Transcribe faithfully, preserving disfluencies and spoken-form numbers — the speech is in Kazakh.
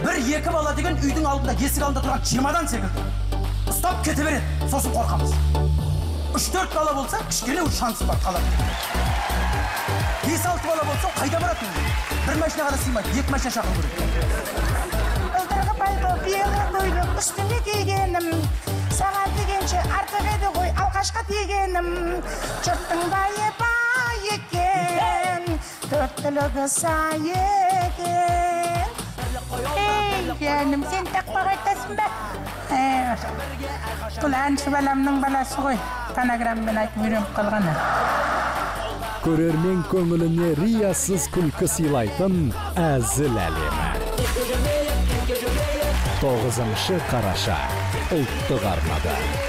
бір екі бала деген үйдің алдында есік алдында тұрған жиырмадан секілді. Ұстап кете береді, сосын қорқамыз. Үш төрт бала болса, кішкене шанс бар қалады. Бес алты бала болса, қайда баратын? Бір машина ғана сыймайды, екі машина шақыру керек. Былтырғы пальто биылғы көйлек үстіне кигенім, саған дегенше артық еді ғой алғашқы тигенім. Жұрттың байы бай екен, төрт түлігі сай екен. Ей, жаным, сен тақпақ айтасың ба? Бұл әнші баламның баласы ғой, фонограммен айтып үйреніп қалғаны. Көрермен көңіліне риясыз күлкі сыйлайтын әзіл әлемі. тоғызыншы қараша ұлттық арнада.